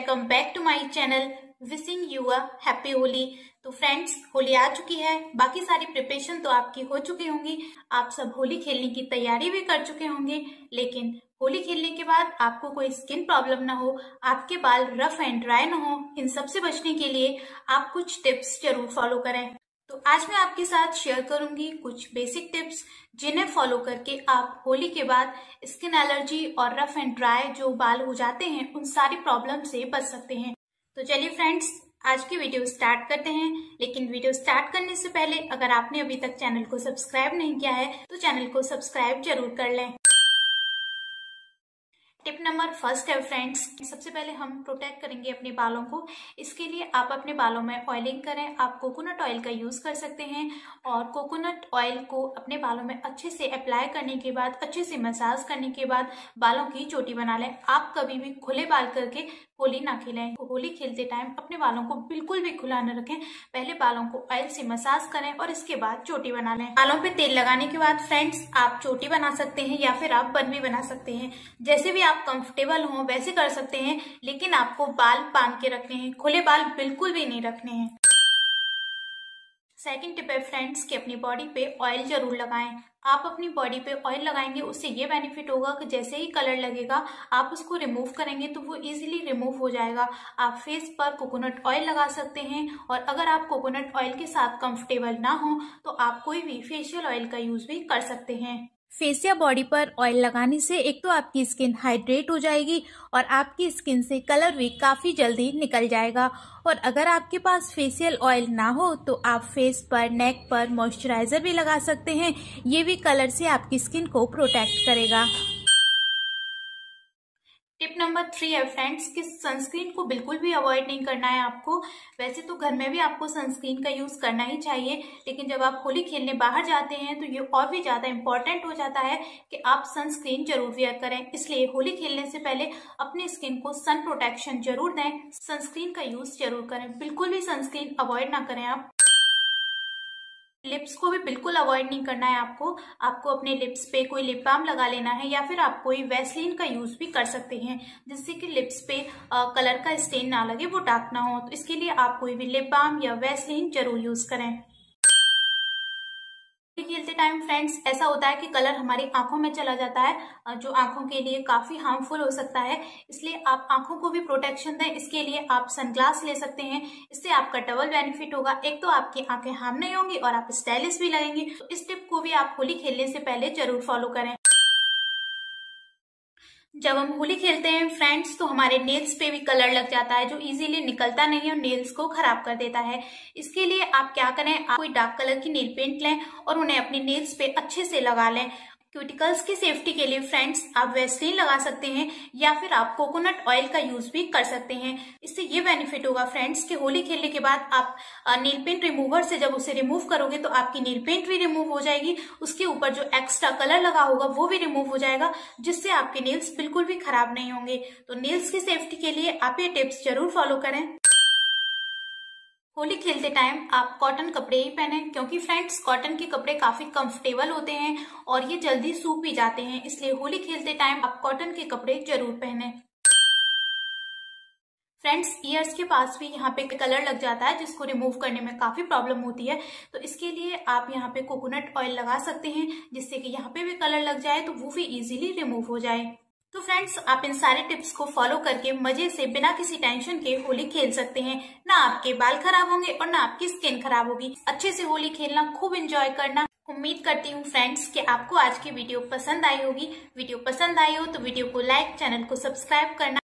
Welcome back to my channel. Wishing you a happy Holi. तो friends, Holi आ चुकी है, बाकी सारी प्रिपरेशन तो आपकी हो चुकी होंगी, आप सब होली खेलने की तैयारी भी कर चुके होंगे। लेकिन होली खेलने के बाद आपको कोई स्किन प्रॉब्लम ना हो, आपके बाल रफ एंड ड्राई ना हो, इन सब से बचने के लिए आप कुछ टिप्स जरूर फॉलो करें। तो आज मैं आपके साथ शेयर करूंगी कुछ बेसिक टिप्स, जिन्हें फॉलो करके आप होली के बाद स्किन एलर्जी और रफ एंड ड्राई जो बाल हो जाते हैं उन सारी प्रॉब्लम से बच सकते हैं। तो चलिए फ्रेंड्स, आज की वीडियो स्टार्ट करते हैं। लेकिन वीडियो स्टार्ट करने से पहले अगर आपने अभी तक चैनल को सब्सक्राइब नहीं किया है तो चैनल को सब्सक्राइब जरूर कर लें। टिप नंबर फर्स्ट है फ्रेंड्स, सबसे पहले हम प्रोटेक्ट करेंगे अपने बालों को। इसके लिए आप अपने बालों में ऑयलिंग करें। आप कोकोनट ऑयल का यूज कर सकते हैं और कोकोनट ऑयल को अपने बालों में अच्छे से अप्लाई करने के बाद, अच्छे से मसाज करने के बाद बालों की चोटी बना लें। आप कभी भी खुले बाल करके होली ना खेलें। होली खेलते टाइम अपने बालों को बिल्कुल भी खुला न रखें। पहले बालों को ऑयल से मसाज करें और इसके बाद चोटी बना लें। बालों पे तेल लगाने के बाद फ्रेंड्स आप चोटी बना सकते हैं या फिर आप बन भी बना सकते हैं। जैसे भी आप कंफर्टेबल हो वैसे कर सकते हैं, लेकिन आपको बाल बांध के रखने हैं, खुले बाल बिल्कुल भी नहीं रखने हैं। सेकंड टिप है फ्रेंड्स कि अपनी बॉडी पे ऑयल जरूर लगाएं। आप अपनी बॉडी पे ऑयल लगाएंगे, उससे ये बेनिफिट होगा कि जैसे ही कलर लगेगा आप उसको रिमूव करेंगे तो वो इजीली रिमूव हो जाएगा। आप फेस पर कोकोनट ऑयल लगा सकते हैं और अगर आप कोकोनट ऑयल के साथ कंफर्टेबल ना हो तो आप कोई भी फेशियल ऑयल का यूज भी कर सकते हैं। फेस या बॉडी पर ऑयल लगाने से एक तो आपकी स्किन हाइड्रेट हो जाएगी और आपकी स्किन से कलर भी काफी जल्दी निकल जाएगा। और अगर आपके पास फेशियल ऑयल ना हो तो आप फेस पर, नेक पर मॉइस्चराइजर भी लगा सकते हैं। ये भी कलर से आपकी स्किन को प्रोटेक्ट करेगा। टिप नंबर 3 है फ्रेंड्स कि सनस्क्रीन को बिल्कुल भी अवॉइड नहीं करना है आपको। वैसे तो घर में भी आपको सनस्क्रीन का यूज करना ही चाहिए, लेकिन जब आप होली खेलने बाहर जाते हैं तो ये और भी ज्यादा इंपॉर्टेंट हो जाता है कि आप सनस्क्रीन जरूर वेयर करें। इसलिए होली खेलने से पहले अपनी स्किन को सन प्रोटेक्शन जरूर दें, सनस्क्रीन का यूज जरूर करें। बिल्कुल भी सनस्क्रीन अवॉइड ना करें आप। लिप्स को भी बिल्कुल अवॉइड नहीं करना है आपको अपने लिप्स पे कोई लिप बाम लगा लेना है या फिर आप कोई वैसलीन का यूज भी कर सकते हैं, जिससे कि लिप्स पे कलर का स्टेन ना लगे, वो डार्क ना हो। तो इसके लिए आप कोई भी लिप बाम या वैसलीन जरूर यूज करें। खेलते टाइम फ्रेंड्स ऐसा होता है कि कलर हमारी आंखों में चला जाता है, जो आंखों के लिए काफी हार्मफुल हो सकता है। इसलिए आप आंखों को भी प्रोटेक्शन दें। इसके लिए आप सनग्लास ले सकते हैं। इससे आपका डबल बेनिफिट होगा। एक तो आपकी आंखें हार्म नहीं होंगी और आप स्टाइलिश भी लगेंगी। तो इस टिप को भी आप होली खेलने से पहले जरूर फॉलो करें। जब हम होली खेलते हैं फ्रेंड्स तो हमारे नेल्स पे भी कलर लग जाता है, जो इजीली निकलता नहीं है और नेल्स को खराब कर देता है। इसके लिए आप क्या करें, आप कोई डार्क कलर की नेल पेंट लें और उन्हें अपने नेल्स पे अच्छे से लगा लें। क्यूटिकल्स की सेफ्टी के लिए फ्रेंड्स आप वैसलीन लगा सकते हैं या फिर आप कोकोनट ऑयल का यूज भी कर सकते हैं। इससे ये बेनिफिट होगा फ्रेंड्स कि होली खेलने के बाद आप नेल पेंट रिमूवर से जब उसे रिमूव करोगे तो आपकी नेल पेंट भी रिमूव हो जाएगी, उसके ऊपर जो एक्स्ट्रा कलर लगा होगा वो भी रिमूव हो जाएगा, जिससे आपके नेल्स बिल्कुल भी खराब नहीं होंगे। तो नेल्स की सेफ्टी के लिए आप ये टिप्स जरूर फॉलो करें। होली खेलते टाइम आप कॉटन कपड़े ही पहनें, क्योंकि फ्रेंड्स कॉटन के कपड़े काफी कंफर्टेबल होते हैं और ये जल्दी सूख भी जाते हैं। इसलिए होली खेलते टाइम आप कॉटन के कपड़े जरूर पहनें। फ्रेंड्स ईयर्स के पास भी यहाँ पे कलर लग जाता है, जिसको रिमूव करने में काफी प्रॉब्लम होती है। तो इसके लिए आप यहाँ पे कोकोनट ऑयल लगा सकते हैं, जिससे कि यहाँ पे भी कलर लग जाए तो वो भी इजीली रिमूव हो जाए। तो फ्रेंड्स आप इन सारे टिप्स को फॉलो करके मजे से बिना किसी टेंशन के होली खेल सकते हैं। ना आपके बाल खराब होंगे और ना आपकी स्किन खराब होगी। अच्छे से होली खेलना, खूब एंजॉय करना। उम्मीद करती हूँ फ्रेंड्स कि आपको आज की वीडियो पसंद आई होगी। वीडियो पसंद आई हो तो वीडियो को लाइक, चैनल को सब्सक्राइब करना